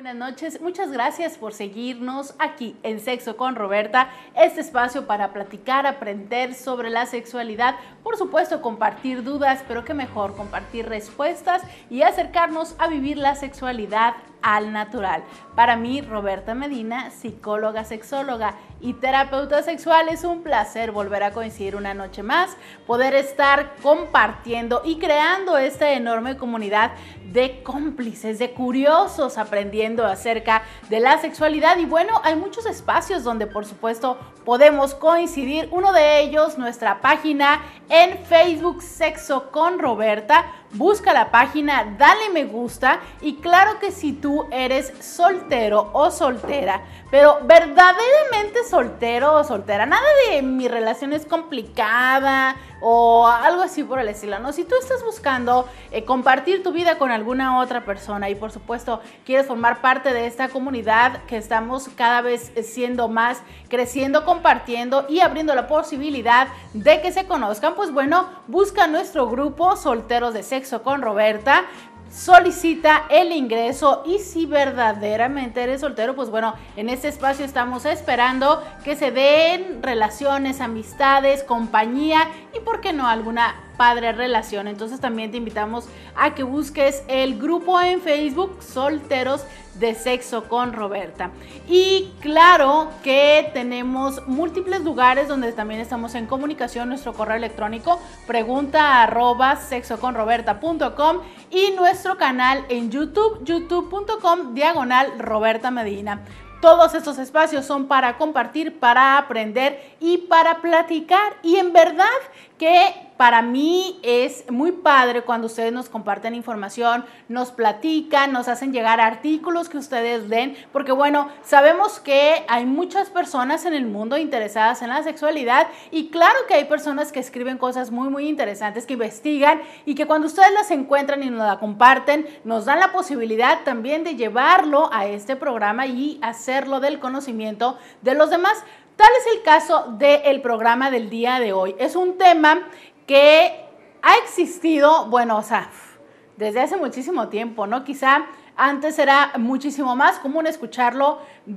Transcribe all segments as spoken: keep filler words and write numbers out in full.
buenas noches. Muchas gracias por seguirnos aquí en Sexo con Roberta, este espacio para platicar, aprender sobre la sexualidad, por supuesto compartir dudas, pero qué mejor compartir respuestas y acercarnos a vivir la sexualidad al natural. Para mí, Roberta Medina, psicóloga, sexóloga y terapeuta sexual, es un placer volver a coincidir una noche más, poder estar compartiendo y creando esta enorme comunidad de cómplices, de curiosos, aprendiendo acerca de la sexualidad. Y bueno, hay muchos espacios donde por supuesto podemos coincidir. Uno de ellos, nuestra página en Facebook, Sexo con Roberta. Busca la página, dale me gusta y claro que si tú eres soltero o soltera, pero verdaderamente soltero o soltera, nada de mi relación es complicada o algo así por el estilo, ¿no? Si tú estás buscando eh, compartir tu vida con alguna otra persona y por supuesto quieres formar parte de esta comunidad que estamos cada vez siendo más, creciendo, compartiendo y abriendo la posibilidad de que se conozcan, pues bueno, busca nuestro grupo Solteros de Sexo con Roberta, solicita el ingreso y si verdaderamente eres soltero, pues bueno, en este espacio estamos esperando que se den relaciones, amistades, compañía y por qué no alguna padre relación. Entonces también te invitamos a que busques el grupo en Facebook Solteros de Sexo con Roberta. Y claro que tenemos múltiples lugares donde también estamos en comunicación, nuestro correo electrónico pregunta arroba sexoconroberta punto com y nuestro canal en YouTube, youtube punto com diagonal Roberta Medina. Todos estos espacios son para compartir, para aprender y para platicar. Y en verdad que para mí es muy padre cuando ustedes nos comparten información, nos platican, nos hacen llegar artículos que ustedes leen, porque bueno, sabemos que hay muchas personas en el mundo interesadas en la sexualidad y claro que hay personas que escriben cosas muy muy interesantes, que investigan y que cuando ustedes las encuentran y nos la comparten, nos dan la posibilidad también de llevarlo a este programa y hacerlo del conocimiento de los demás. Tal es el caso del programa del día de hoy. Es un tema que ha existido, bueno, o sea, desde hace muchísimo tiempo, ¿no? Quizá antes era muchísimo más común escucharlo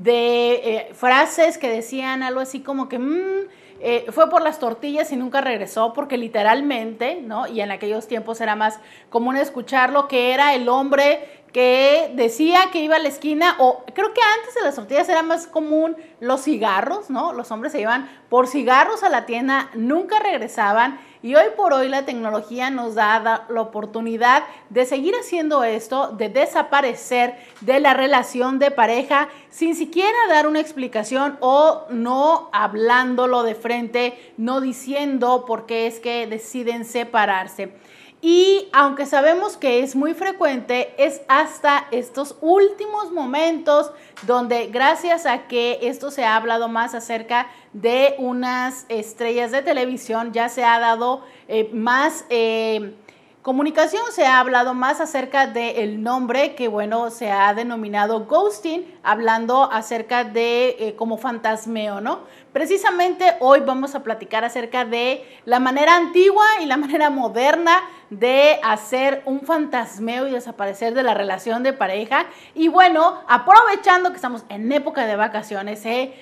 de eh, frases que decían algo así como que mmm, eh, fue por las tortillas y nunca regresó, porque literalmente, ¿no? Y en aquellos tiempos era más común escucharlo, que era el hombre que decía que iba a la esquina, o creo que antes de las tortillas era más común los cigarros, ¿no? Los hombres se iban por cigarros a la tienda, nunca regresaban, y hoy por hoy la tecnología nos da la oportunidad de seguir haciendo esto, de desaparecer de la relación de pareja sin siquiera dar una explicación o no hablándolo de frente, no diciendo por qué es que deciden separarse. Y aunque sabemos que es muy frecuente, es hasta estos últimos momentos donde gracias a que esto se ha hablado más acerca de unas estrellas de televisión, ya se ha dado eh, más eh, comunicación, se ha hablado más acerca del nombre que, bueno, se ha denominado ghosting, hablando acerca de eh, como fantasmeo, ¿no? Precisamente hoy vamos a platicar acerca de la manera antigua y la manera moderna de hacer un fantasmeo y desaparecer de la relación de pareja. Y bueno, aprovechando que estamos en época de vacaciones, he,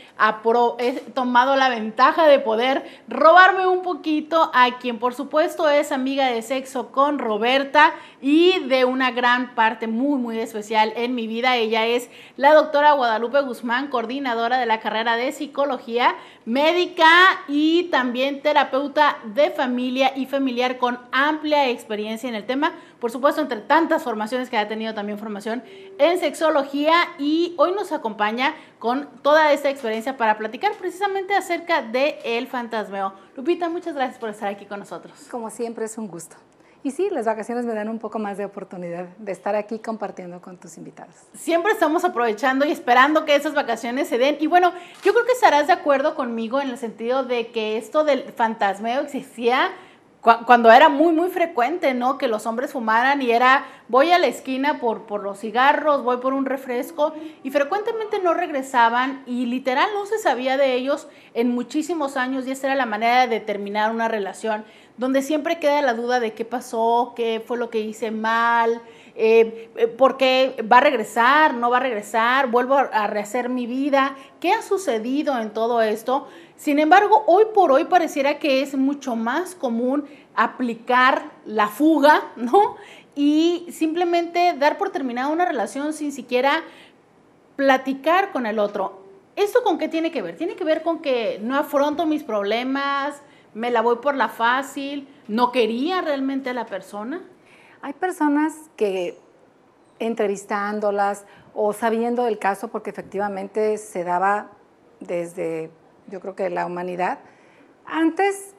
he tomado la ventaja de poder robarme un poquito a quien por supuesto es amiga de Sexo con Roberta y de una gran parte muy muy especial en mi vida. Ella es la doctora Guadalupe Guzmán, coordinadora de la carrera de psicología, médica y también terapeuta de familia y familiar con amplia experiencia en el tema. Por supuesto, entre tantas formaciones que ha tenido, también formación en sexología, y hoy nos acompaña con toda esta experiencia para platicar precisamente acerca del fantasmeo. Lupita, muchas gracias por estar aquí con nosotros. Como siempre, es un gusto. Y sí, las vacaciones me dan un poco más de oportunidad de estar aquí compartiendo con tus invitados. Siempre estamos aprovechando y esperando que esas vacaciones se den. Y bueno, yo creo que estarás de acuerdo conmigo en el sentido de que esto del fantasmeo existía cu- cuando era muy, muy frecuente, ¿no? Que los hombres fumaran y era, voy a la esquina por, por los cigarros, voy por un refresco, y frecuentemente no regresaban y literal no se sabía de ellos en muchísimos años, y esta era la manera de terminar una relación, donde siempre queda la duda de qué pasó, qué fue lo que hice mal, eh, eh, porque va a regresar, no va a regresar, vuelvo a, a rehacer mi vida. ¿Qué ha sucedido en todo esto? Sin embargo, hoy por hoy pareciera que es mucho más común aplicar la fuga, ¿no? Y simplemente dar por terminada una relación sin siquiera platicar con el otro. ¿Esto con qué tiene que ver? Tiene que ver con que no afronto mis problemas, me la voy por la fácil, no quería realmente a la persona. Hay personas que entrevistándolas o sabiendo del caso, porque efectivamente se daba desde, yo creo que la humanidad, antes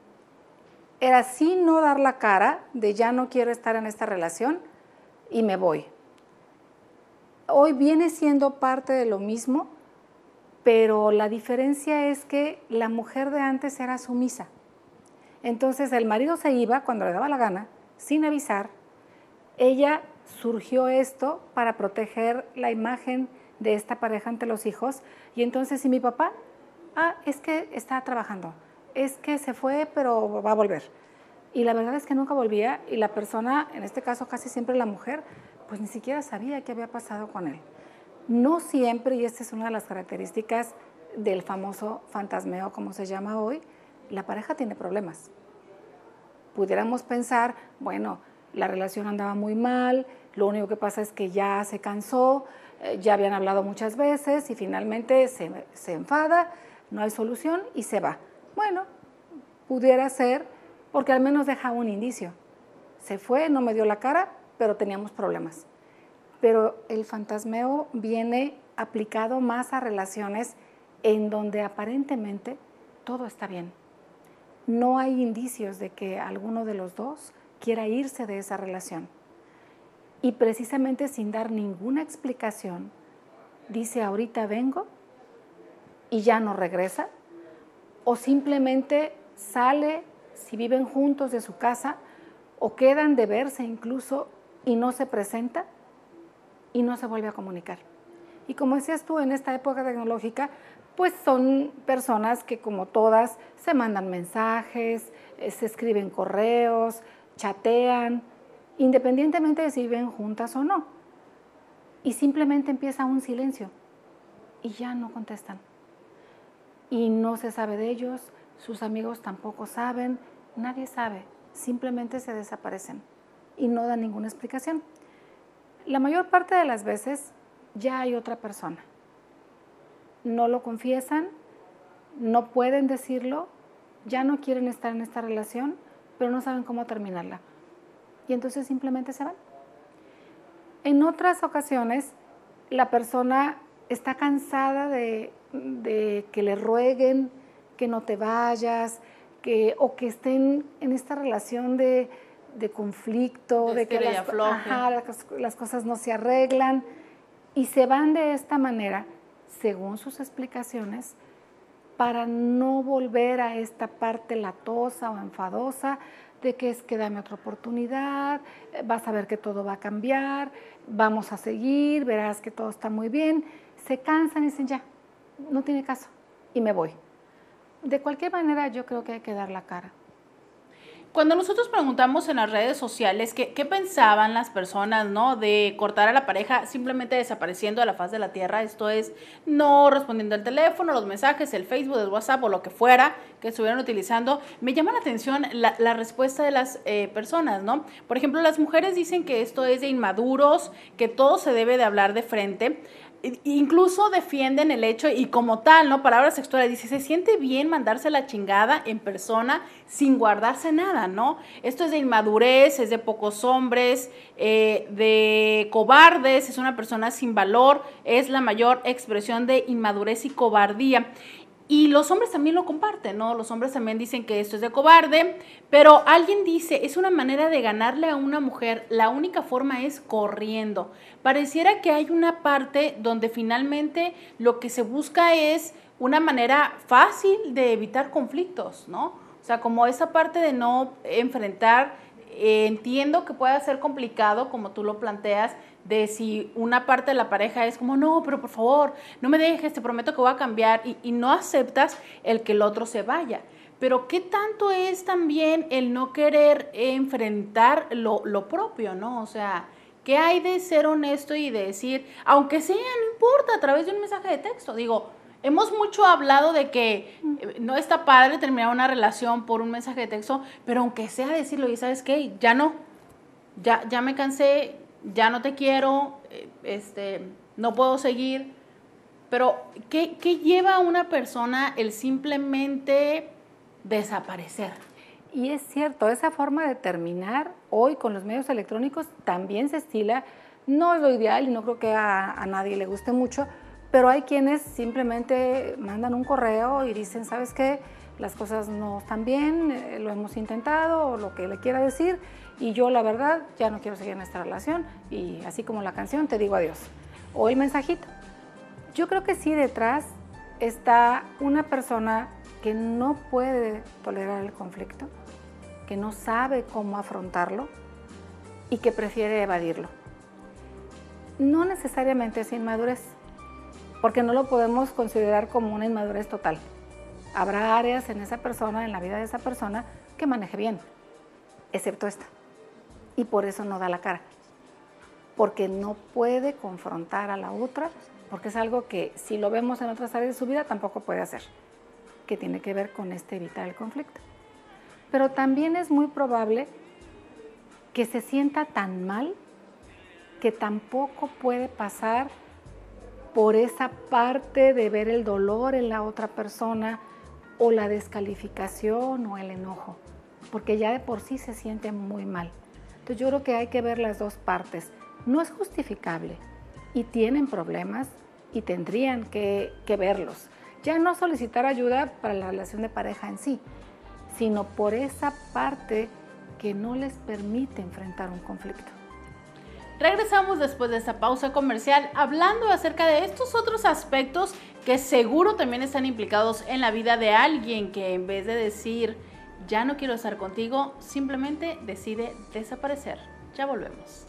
era así no dar la cara de ya no quiero estar en esta relación y me voy. Hoy viene siendo parte de lo mismo, pero la diferencia es que la mujer de antes era sumisa. Entonces el marido se iba cuando le daba la gana, sin avisar. Ella surgió esto para proteger la imagen de esta pareja ante los hijos. Y entonces, si mi papá, ah, es que está trabajando, es que se fue, pero va a volver. Y la verdad es que nunca volvía y la persona, en este caso casi siempre la mujer, pues ni siquiera sabía qué había pasado con él. No siempre, y esta es una de las características del famoso fantasmeo, como se llama hoy, la pareja tiene problemas. Pudiéramos pensar, bueno, la relación andaba muy mal, lo único que pasa es que ya se cansó, eh, ya habían hablado muchas veces y finalmente se, se enfada, no hay solución y se va. Bueno, pudiera ser porque al menos deja un indicio. Se fue, no me dio la cara, pero teníamos problemas. Pero el fantasmeo viene aplicado más a relaciones en donde aparentemente todo está bien. No hay indicios de que alguno de los dos quiera irse de esa relación. Y precisamente sin dar ninguna explicación, dice ahorita vengo y ya no regresa, o simplemente sale, si viven juntos, de su casa, o quedan de verse incluso y no se presenta y no se vuelve a comunicar. Y como decías tú, en esta época tecnológica, pues son personas que, como todas, se mandan mensajes, se escriben correos, chatean, independientemente de si viven juntas o no. Y simplemente empieza un silencio y ya no contestan. Y no se sabe de ellos, sus amigos tampoco saben, nadie sabe, simplemente se desaparecen y no dan ninguna explicación. La mayor parte de las veces ya hay otra persona. No lo confiesan, no pueden decirlo, ya no quieren estar en esta relación, pero no saben cómo terminarla. Y entonces simplemente se van. En otras ocasiones, la persona está cansada de, de que le rueguen que no te vayas, que, o que estén en esta relación de, de conflicto, de, de que las, ajá, las, las cosas no se arreglan, y se van de esta manera, según sus explicaciones, para no volver a esta parte latosa o enfadosa de que es que dame otra oportunidad, vas a ver que todo va a cambiar, vamos a seguir, verás que todo está muy bien. Se cansan y dicen ya, no tiene caso, y me voy. De cualquier manera, yo creo que hay que dar la cara. Cuando nosotros preguntamos en las redes sociales qué, qué pensaban las personas, ¿no?, de cortar a la pareja simplemente desapareciendo de la faz de la tierra, esto es, no respondiendo al teléfono, los mensajes, el Facebook, el WhatsApp o lo que fuera que estuvieran utilizando, me llama la atención la, la respuesta de las eh, personas, ¿no? Por ejemplo, las mujeres dicen que esto es de inmaduros, que todo se debe de hablar de frente. Incluso defienden el hecho, y como tal, ¿no?, palabras textuales, dice, se siente bien mandarse la chingada en persona sin guardarse nada, ¿no? Esto es de inmadurez, es de pocos hombres, eh, de cobardes, es una persona sin valor, es la mayor expresión de inmadurez y cobardía. Y los hombres también lo comparten, ¿no? Los hombres también dicen que esto es de cobarde, pero alguien dice, es una manera de ganarle a una mujer, la única forma es corriendo. Pareciera que hay una parte donde finalmente lo que se busca es una manera fácil de evitar conflictos, ¿no? O sea, como esa parte de no enfrentar, eh, entiendo que pueda ser complicado, como tú lo planteas, de si una parte de la pareja es como, no, pero por favor, no me dejes, te prometo que voy a cambiar, y, y no aceptas el que el otro se vaya. Pero ¿qué tanto es también el no querer enfrentar lo, lo propio, ¿no? O sea, ¿Qué hay de ser honesto y de decir, aunque sea, no importa, a través de un mensaje de texto? Digo, hemos mucho hablado de que no está padre terminar una relación por un mensaje de texto, pero aunque sea decirlo, y ¿sabes qué? Ya no, ya, ya me cansé, ya no te quiero, este, no puedo seguir. Pero, ¿qué, qué lleva a una persona el simplemente desaparecer? Y es cierto, esa forma de terminar hoy con los medios electrónicos también se estila. No es lo ideal y no creo que a, a nadie le guste mucho, pero hay quienes simplemente mandan un correo y dicen, ¿sabes qué? Las cosas no están bien, eh, lo hemos intentado, o lo que le quiera decir, y yo la verdad ya no quiero seguir en esta relación, y así como la canción, te digo adiós. O el mensajito. Yo creo que sí detrás está una persona que no puede tolerar el conflicto, que no sabe cómo afrontarlo y que prefiere evadirlo. No necesariamente es inmadurez, porque no lo podemos considerar como una inmadurez total. Habrá áreas en esa persona, en la vida de esa persona, que maneje bien, excepto esta. Y por eso no da la cara, porque no puede confrontar a la otra, porque es algo que si lo vemos en otras áreas de su vida tampoco puede hacer, que tiene que ver con este evitar el conflicto. Pero también es muy probable que se sienta tan mal que tampoco puede pasar por esa parte de ver el dolor en la otra persona o la descalificación o el enojo, porque ya de por sí se siente muy mal. Entonces yo creo que hay que ver las dos partes. No es justificable y tienen problemas y tendrían que, que verlos. Ya no solicitar ayuda para la relación de pareja en sí, sino por esa parte que no les permite enfrentar un conflicto. Regresamos después de esta pausa comercial hablando acerca de estos otros aspectos que seguro también están implicados en la vida de alguien que en vez de decir ya no quiero estar contigo, simplemente decide desaparecer. Ya volvemos.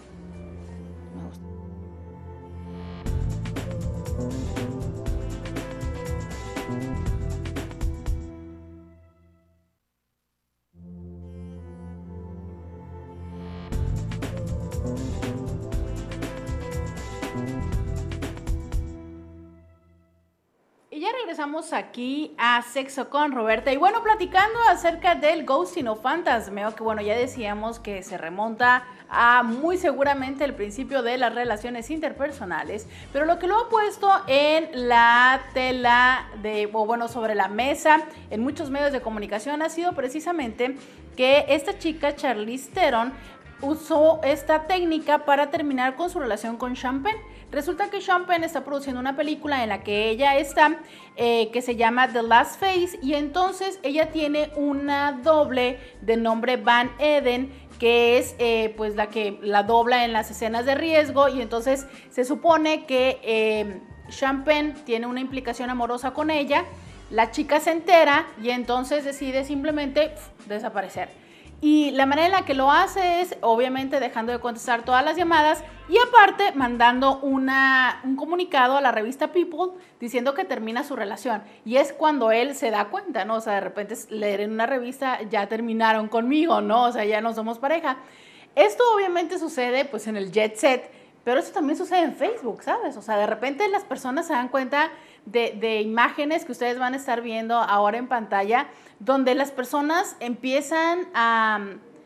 Y ya regresamos aquí a Sexo con Roberta y bueno, platicando acerca del ghosting o fantasmeo, que bueno, ya decíamos que se remonta a muy seguramente el principio de las relaciones interpersonales, pero lo que lo ha puesto en la tela de, o bueno, sobre la mesa en muchos medios de comunicación ha sido precisamente que esta chica, Charlize Theron, usó esta técnica para terminar con su relación con Sean Penn. Resulta que Sean Penn está produciendo una película en la que ella está, eh, que se llama The Last Phase, y entonces ella tiene una doble de nombre Van Eden, que es eh, pues la que la dobla en las escenas de riesgo, y entonces se supone que eh, Sean Penn tiene una implicación amorosa con ella, la chica se entera y entonces decide simplemente pf, desaparecer. Y la manera en la que lo hace es, obviamente, dejando de contestar todas las llamadas y aparte mandando una, un comunicado a la revista People diciendo que termina su relación. Y es cuando él se da cuenta, ¿no? O sea, de repente leer en una revista, ya terminaron conmigo, ¿no? O sea, ya no somos pareja. Esto obviamente sucede, pues, en el jet set, pero eso también sucede en Facebook, ¿sabes? O sea, de repente las personas se dan cuenta de, de imágenes que ustedes van a estar viendo ahora en pantalla, donde las personas empiezan a,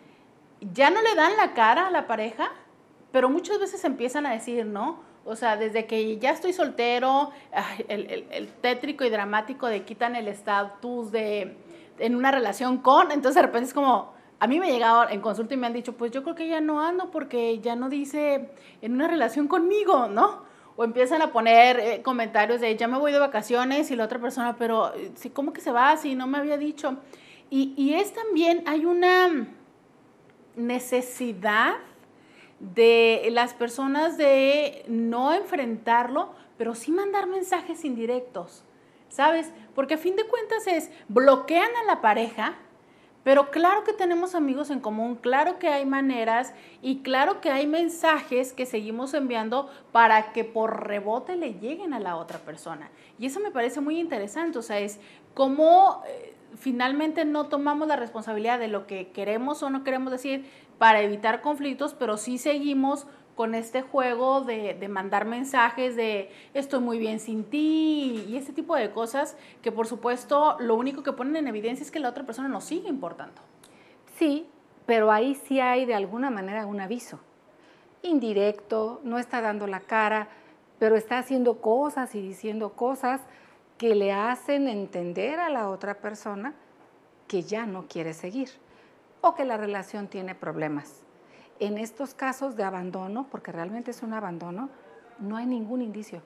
ya no le dan la cara a la pareja, pero muchas veces empiezan a decir, ¿no? O sea, desde que ya estoy soltero, el, el, el tétrico y dramático de quitan el estatus de en una relación con, entonces de repente es como, a mí me ha llegado en consulta y me han dicho, pues yo creo que ya no ando porque ya no dice en una relación conmigo, ¿no? O empiezan a poner eh, comentarios de ya me voy de vacaciones y la otra persona, pero sí, ¿cómo que se va? Si no me había dicho. Y, y es también, hay una necesidad de las personas de no enfrentarlo, pero sí mandar mensajes indirectos, ¿sabes? Porque a fin de cuentas es, bloquean a la pareja, pero claro que tenemos amigos en común, claro que hay maneras y claro que hay mensajes que seguimos enviando para que por rebote le lleguen a la otra persona. Y eso me parece muy interesante, o sea, es cómo eh, finalmente no tomamos la responsabilidad de lo que queremos o no queremos decir para evitar conflictos, pero sí seguimos con este juego de, de mandar mensajes de estoy muy bien sin ti y este tipo de cosas que por supuesto lo único que ponen en evidencia es que la otra persona nos sigue importando. Sí, pero ahí sí hay de alguna manera un aviso. Indirecto, no está dando la cara, pero está haciendo cosas y diciendo cosas que le hacen entender a la otra persona que ya no quiere seguir o que la relación tiene problemas. En estos casos de abandono, porque realmente es un abandono, no hay ningún indicio.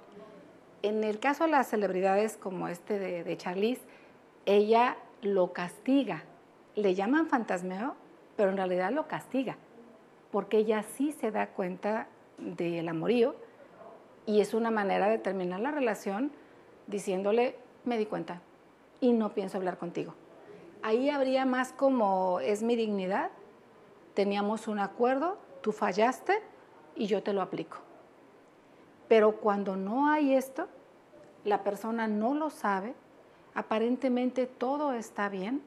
En el caso de las celebridades como este de, de Charlize, ella lo castiga. Le llaman fantasmeo, pero en realidad lo castiga, porque ella sí se da cuenta del amorío y es una manera de terminar la relación diciéndole, me di cuenta y no pienso hablar contigo. Ahí habría más como, es mi dignidad, teníamos un acuerdo, tú fallaste y yo te lo aplico. Pero cuando no hay esto, la persona no lo sabe, aparentemente todo está bien,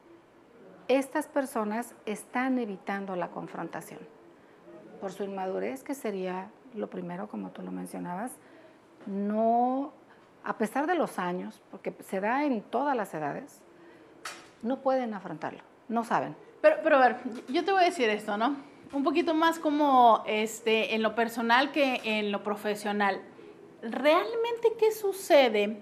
estas personas están evitando la confrontación. Por su inmadurez, que sería lo primero, como tú lo mencionabas, no, a pesar de los años, porque se da en todas las edades, no pueden afrontarlo, no saben. Pero, pero a ver, yo te voy a decir esto, ¿no? Un poquito más como este, en lo personal que en lo profesional. ¿Realmente qué sucede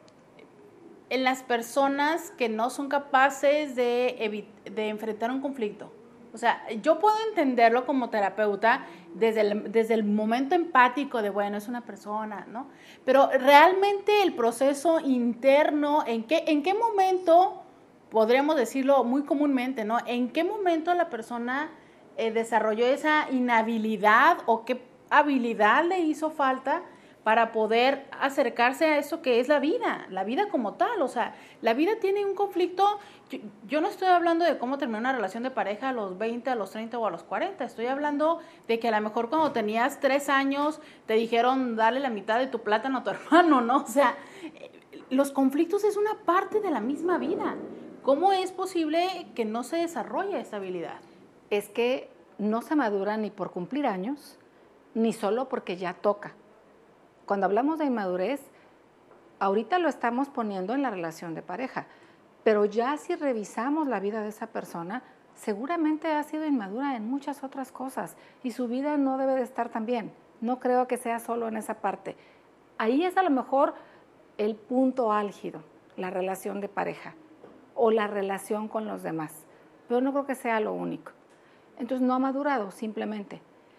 en las personas que no son capaces de, de enfrentar un conflicto? O sea, yo puedo entenderlo como terapeuta desde el, desde el momento empático de, bueno, es una persona, ¿no? Pero realmente el proceso interno, ¿en qué, en qué momento, podríamos decirlo muy comúnmente, ¿no? ¿En qué momento la persona eh, desarrolló esa inhabilidad o qué habilidad le hizo falta para poder acercarse a eso que es la vida, la vida como tal? O sea, la vida tiene un conflicto. Yo, yo no estoy hablando de cómo terminar una relación de pareja a los veinte, a los treinta o a los cuarenta. Estoy hablando de que a lo mejor cuando tenías tres años te dijeron dale la mitad de tu plátano a tu hermano, ¿no? O sea, los conflictos es una parte de la misma vida. ¿Cómo es posible que no se desarrolle esta habilidad? Es que no se madura ni por cumplir años, ni solo porque ya toca. Cuando hablamos de inmadurez, ahorita lo estamos poniendo en la relación de pareja, pero ya si revisamos la vida de esa persona, seguramente ha sido inmadura en muchas otras cosas y su vida no debe de estar tan bien. No creo que sea solo en esa parte. Ahí es a lo mejor el punto álgido, la relación de pareja o la relación con los demás, pero no creo que sea lo único. Entonces no ha madurado simplemente.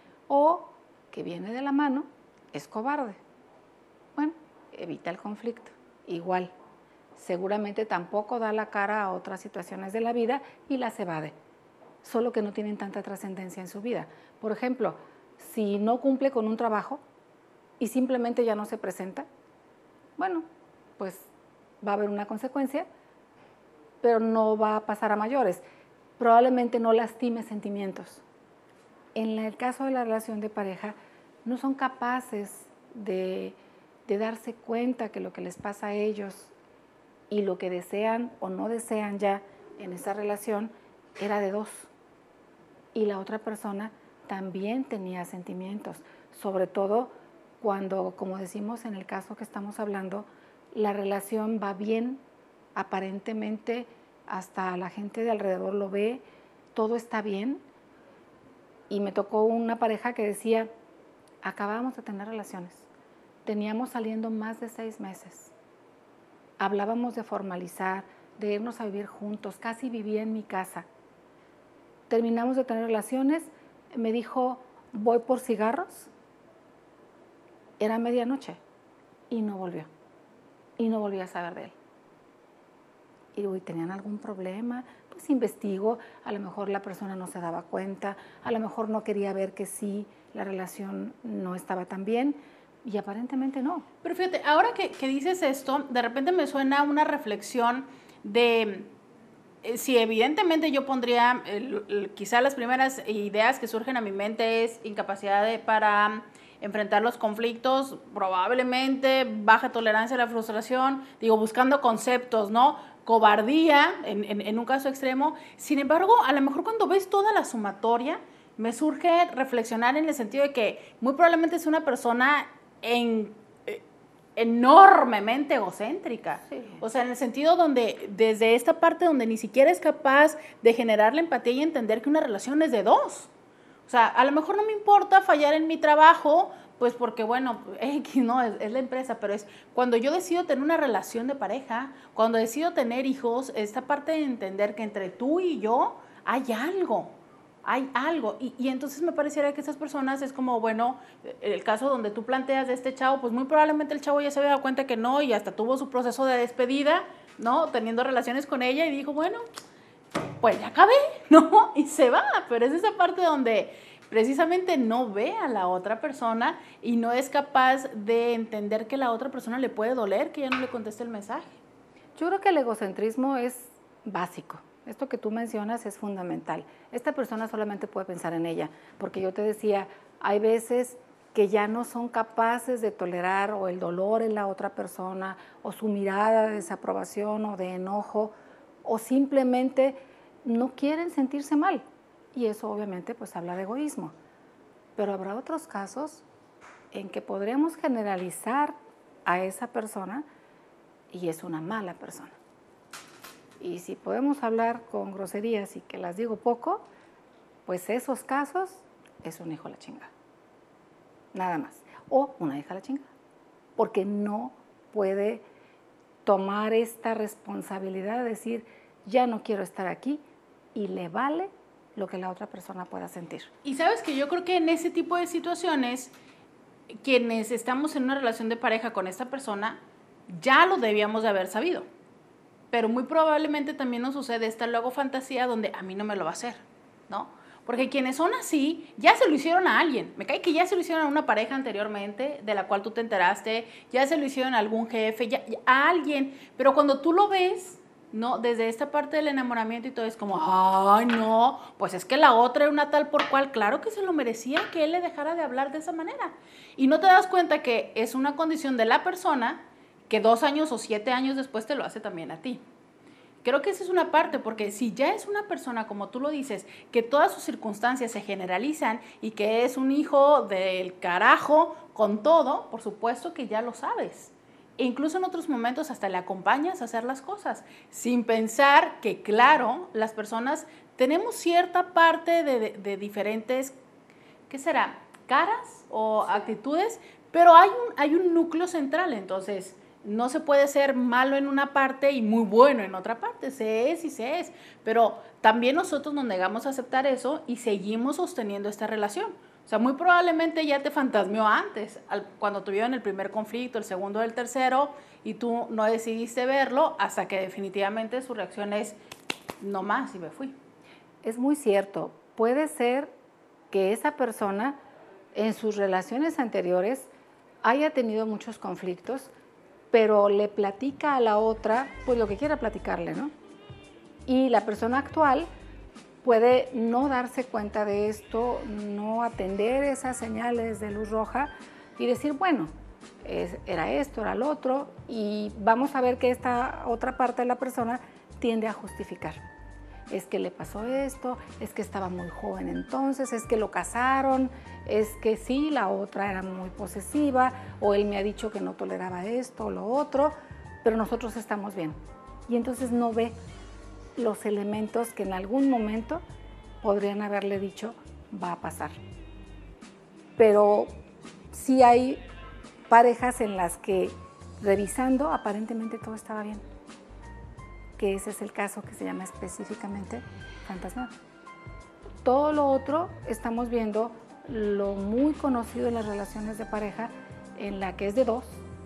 O que viene de la mano, es cobarde. Bueno, evita el conflicto, igual. Seguramente tampoco da la cara a otras situaciones de la vida y las evade, solo que no tienen tanta trascendencia en su vida. Por ejemplo, si no cumple con un trabajo y simplemente ya no se presenta, bueno, pues va a haber una consecuencia, pero no va a pasar a mayores. Probablemente no lastime sentimientos. En el caso de la relación de pareja, no son capaces de... de darse cuenta que lo que les pasa a ellos y lo que desean o no desean ya en esa relación era de dos. Y la otra persona también tenía sentimientos, sobre todo cuando, como decimos en el caso que estamos hablando, la relación va bien, aparentemente hasta la gente de alrededor lo ve, todo está bien. Y me tocó una pareja que decía, acabábamos de tener relaciones. Teníamos saliendo más de seis meses. Hablábamos de formalizar, de irnos a vivir juntos, casi vivía en mi casa. Terminamos de tener relaciones, me dijo, voy por cigarros. Era medianoche y no volvió. Y no volví a saber de él. Y uy, ¿tenían algún problema? Pues investigo, a lo mejor la persona no se daba cuenta, a lo mejor no quería ver que sí, la relación no estaba tan bien. Y aparentemente no. Pero fíjate, ahora que, que dices esto, de repente me suena una reflexión de eh, si evidentemente yo pondría, eh, eh, quizá las primeras ideas que surgen a mi mente es incapacidad de, para enfrentar los conflictos, probablemente baja tolerancia a la frustración, digo, buscando conceptos, ¿no? Cobardía, en, en, en un caso extremo. Sin embargo, a lo mejor cuando ves toda la sumatoria, me surge reflexionar en el sentido de que muy probablemente es una persona en, eh, enormemente egocéntrica. Sí. O sea, en el sentido donde, desde esta parte donde ni siquiera es capaz de generar la empatía y entender que una relación es de dos. O sea, a lo mejor no me importa fallar en mi trabajo, pues porque, bueno, X no, es, es la empresa, pero es cuando yo decido tener una relación de pareja, cuando decido tener hijos, esta parte de entender que entre tú y yo hay algo, hay algo. Y, y entonces me pareciera que estas personas es como, bueno, el caso donde tú planteas de este chavo, pues muy probablemente el chavo ya se había dado cuenta que no y hasta tuvo su proceso de despedida, ¿no? Teniendo relaciones con ella y dijo, bueno, pues ya acabé, ¿no? Y se va, pero es esa parte donde precisamente no ve a la otra persona y no es capaz de entender que la otra persona le puede doler, que ya no le conteste el mensaje. Yo creo que el egocentrismo es básico. Esto que tú mencionas es fundamental. Esta persona solamente puede pensar en ella, porque yo te decía, hay veces que ya no son capaces de tolerar o el dolor en la otra persona, o su mirada de desaprobación o de enojo, o simplemente no quieren sentirse mal. Y eso obviamente pues habla de egoísmo. Pero habrá otros casos en que podremos generalizar a esa persona y es una mala persona. Y si podemos hablar con groserías y que las digo poco, pues esos casos es un hijo a la chingada. Nada más. O una hija a la chingada. Porque no puede tomar esta responsabilidad de decir, ya no quiero estar aquí y le vale lo que la otra persona pueda sentir. Y sabes que yo creo que en ese tipo de situaciones, quienes estamos en una relación de pareja con esta persona, ya lo debíamos de haber sabido. Pero muy probablemente también nos sucede esta luego fantasía donde a mí no me lo va a hacer, ¿no? Porque quienes son así, ya se lo hicieron a alguien. Me cae que ya se lo hicieron a una pareja anteriormente, de la cual tú te enteraste, ya se lo hicieron a algún jefe, ya, a alguien. Pero cuando tú lo ves, ¿no? Desde esta parte del enamoramiento y todo, es como, ay, no, pues es que la otra era una tal por cual, claro que se lo merecía que él le dejara de hablar de esa manera. Y no te das cuenta que es una condición de la persona que dos años o siete años después te lo hace también a ti. Creo que esa es una parte, porque si ya es una persona, como tú lo dices, que todas sus circunstancias se generalizan y que es un hijo del carajo con todo, por supuesto que ya lo sabes. E incluso en otros momentos hasta le acompañas a hacer las cosas, sin pensar que, claro, las personas tenemos cierta parte de, de, de diferentes, ¿qué será? Caras o actitudes, pero hay un, hay un núcleo central, entonces no se puede ser malo en una parte y muy bueno en otra parte, se es y se es, pero también nosotros nos negamos a aceptar eso y seguimos sosteniendo esta relación. O sea, muy probablemente ya te fantasmeó antes, al, cuando tuvieron el primer conflicto, el segundo, el tercero, y tú no decidiste verlo hasta que definitivamente su reacción es, no más, y me fui. Es muy cierto, puede ser que esa persona en sus relaciones anteriores haya tenido muchos conflictos, pero le platica a la otra pues lo que quiera platicarle, ¿no? Y la persona actual puede no darse cuenta de esto, no atender esas señales de luz roja y decir, bueno, es, era esto, era lo otro, y vamos a ver que esta otra parte de la persona tiende a justificar. Es que le pasó esto, es que estaba muy joven entonces, es que lo casaron, es que sí, la otra era muy posesiva, o él me ha dicho que no toleraba esto o lo otro, pero nosotros estamos bien. Y entonces no ve los elementos que en algún momento podrían haberle dicho va a pasar. Pero sí hay parejas en las que revisando aparentemente todo estaba bien, que ese es el caso que se llama específicamente fantasma. Todo lo otro estamos viendo lo muy conocido en las relaciones de pareja en la que es de dos.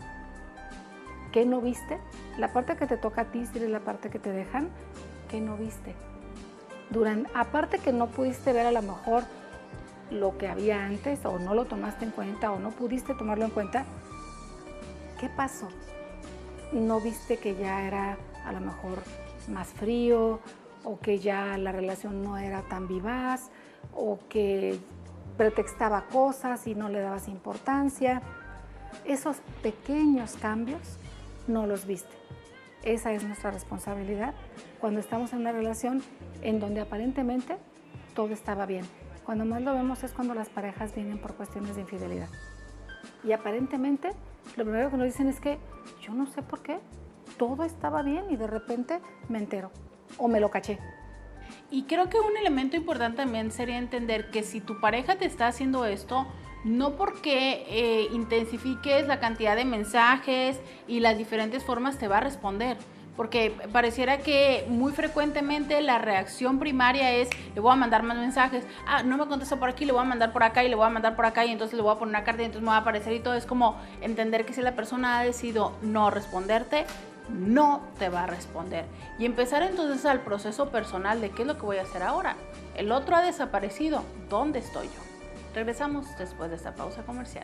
¿Qué no viste? La parte que te toca a ti es la parte que te dejan. ¿Qué no viste? Durante, aparte que no pudiste ver a lo mejor lo que había antes o no lo tomaste en cuenta o no pudiste tomarlo en cuenta, ¿qué pasó? ¿No viste que ya era a lo mejor más frío o que ya la relación no era tan vivaz o que pretextaba cosas y no le dabas importancia? Esos pequeños cambios no los viste. Esa es nuestra responsabilidad cuando estamos en una relación en donde aparentemente todo estaba bien. Cuando más lo vemos es cuando las parejas vienen por cuestiones de infidelidad. Y aparentemente, lo primero que nos dicen es que yo no sé por qué, todo estaba bien y de repente me entero o me lo caché. Y creo que un elemento importante también sería entender que si tu pareja te está haciendo esto, no porque eh, intensifiques la cantidad de mensajes y las diferentes formas te va a responder. Porque pareciera que muy frecuentemente la reacción primaria es, le voy a mandar más mensajes, ah, no me contestó por aquí, le voy a mandar por acá y le voy a mandar por acá y entonces le voy a poner una carta y entonces me va a aparecer y todo. Es como entender que si la persona ha decidido no responderte, no te va a responder. Y empezar entonces al proceso personal de qué es lo que voy a hacer ahora. El otro ha desaparecido, ¿dónde estoy yo? Regresamos después de esta pausa comercial.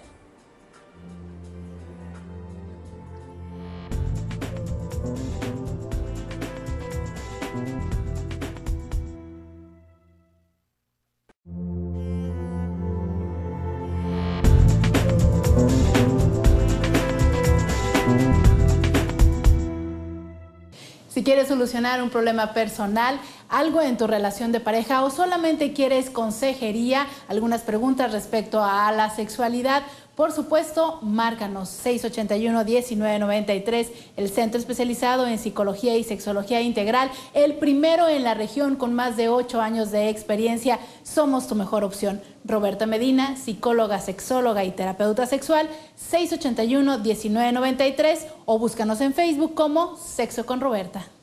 Si quieres solucionar un problema personal, algo en tu relación de pareja o solamente quieres consejería, algunas preguntas respecto a la sexualidad, por supuesto, márcanos seis ochenta y uno, diecinueve noventa y tres, el centro especializado en psicología y sexología integral, el primero en la región con más de ocho años de experiencia. Somos tu mejor opción. Roberta Medina, psicóloga, sexóloga y terapeuta sexual, seis ochenta y uno, diecinueve noventa y tres, o búscanos en Facebook como Sexo con Roberta.